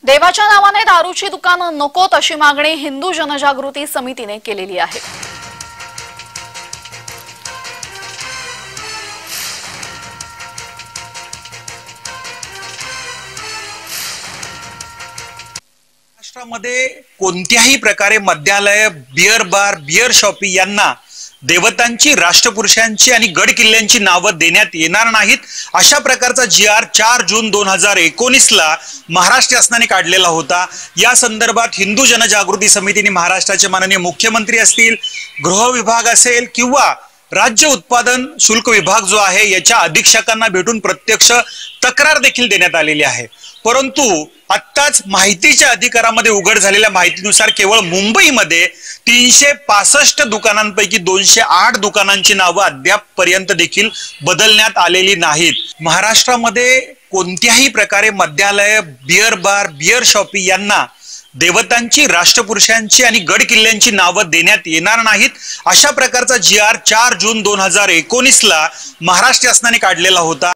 देवाच्या नावाने दारूची दुकानं नकोत अशी मागणी हिंदू जनजागृती समितीने केलेली आहे। महाराष्ट्रामध्ये कोणत्याही प्रकारे मद्यालय, बियर बार, बियर शॉपी यांना देवतांची, राष्ट्रपुरुषांची आणि गड किल्ल्यांची नावं देण्यात येणार नाहीत अशा प्रकारचा जी.आर. 4 जून 2019 ला महाराष्ट्र शासनाने काढलेला होता। या संदर्भात हिंदू जनजागृती समितीने महाराष्ट्राचे माननीय मुख्यमंत्री असतील, गृह विभाग असेल किंवा राज्य उत्पादन शुल्क विभाग जो आहे याच्या अधीक्षकांना भेटून प्रत्यक्ष तक्रार देखील देण्यात आलेली आहे। परंतु आत्ताच माहितीच्या अधिकारामध्ये उघड झालेल्या माहितीनुसार केवळ मुंबईमध्ये 365 दुकानांपैकी 208 दुकानांची नावं अद्याप पर्यंत देखील बदलण्यात आलेली नाहीत। महाराष्ट्रामध्ये कोणत्याही प्रकारे मद्यालय, बियर बार, बियर शॉपी यांना देवतांची, राष्ट्रपुरुषांची आणि गड किल्ल्यांची नावं देण्यात येणार नाहीत अशा प्रकारचा जी.आर. 4 जून 2019 ला महाराष्ट्र शासनाने काढलेला होता।